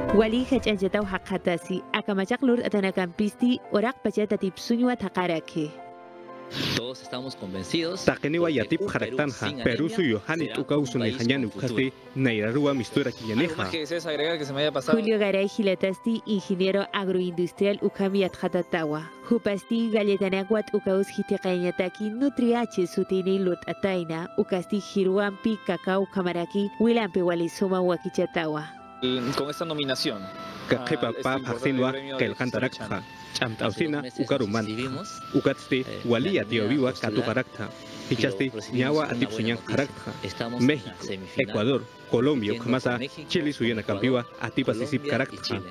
Wali hajajataw haqatasi akamachaq lur atanakampisti oraq pachata tipsuñwa taqaraki. Todos estamos convencidos. Taqeniwa yatip jaraktanja, Perú suyo hanit ukausun hañan ukasti, nairarua mistura kiyaneja. ¿Qué deseas agregar que se me haya pasado? Julio Garay Gilatasti, ingeniero agroindustrial ukamiat jatatawa. Hupasti galletanakwat ukaus hitiqañataki nutriache sutini lut ataina, ukasti hiruampi cacao kamaraki, wilampi walisuma wakichatawa. Con esta nominación. Kaqipa pa paxinwa kel kantarakja. Chamtausina ukaruman. Ukatsti walia tioviwa katukarakta. Hichasti ñawa atipsuñan karakta. México, Ecuador, Colombia, Ukamasa, Chile suyana campiwa atipa sisip karakta.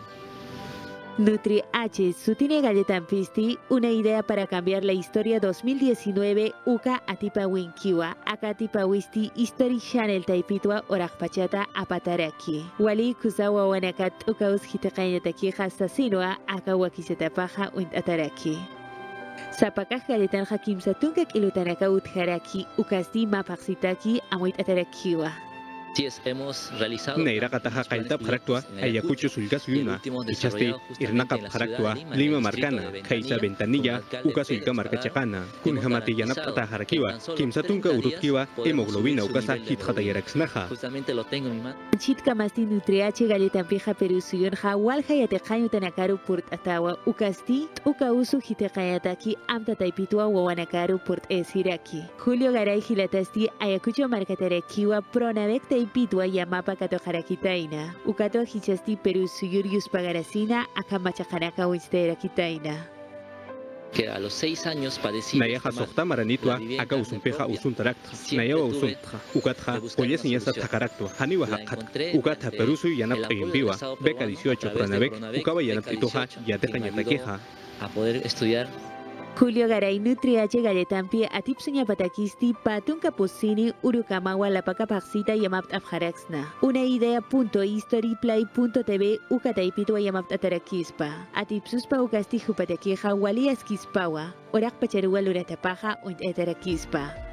Nutri H, Sutine Galletampisti, una idea para cambiar la historia 2019, Uka Atipa Winkiwa, Akatipa Wisti, History Channel Taipitwa, Orakpachata, Apataraki. Wali Kuzawa Wanakat, Ukaus Hitakayataki, Hastasinwa, Akawakisetapaja, Unt Ataraki. Sapakaj Galletan Hakim Satunkak Ilutanaka Utharaki, Ukasti Mapaxitaki, Amuit Atarakiwa. Sí, hemos realizado. Neirakataja kaitap jaraktua, Ayacucho sulgasuyuna, Ichasti, Irnakap jaraktua, Lima Marcana, Kaisa Ventanilla, Ukasulka Marcachacana, Kunhamatiyanap Ataharakiwa, Kimsatunka Urutkiwa, Hemoglobina Ukasa Hithatayaraxnaja. Justamente lo tengo en mi mano. Chitka Masti Nutriache Galletampija Perú Suyonja, Walhayatekayo Tanakaru Port Atawa, Ukasti, Ukausu Hitekayataki, Amta Taipitwa, Wawanakaru Port Esiraki. Julio Garay Gilatasti, Ayacucho Marcatarekiwa, Pronavec Taipitwa Yamapa Katojarakitaina, Ukato Hichasti Perú Suyurius Pagarasina, Akamachajanaka Winsterakitaina. Que a los 6 años padecí. Nayaja sohta maranitwa, aka usunpeja usuntarakta, Nayawa usuntra, Ukatja, Oyesiñasa Takaraktua, Haniwa Hakat, Ukata Perusu Yanap Ayembiwa, Beca 18 Pranavec, Ukaba Yanap Titoja, Yatecañataqueja. A poder estudiar. Julio Garay Nutriache Galletampi Atipsuña Patakisti Patun Capusini Urukamawa La Pacapaxita Yamapt Abjaraxna. Una idea .historyplay.tv Ukataipitwa Yamapt Atarakispa. Atipsuspa Ukasti Jupatakeja Walias Kispawa. Orak Pacharua Luratapaja und Etarakispa.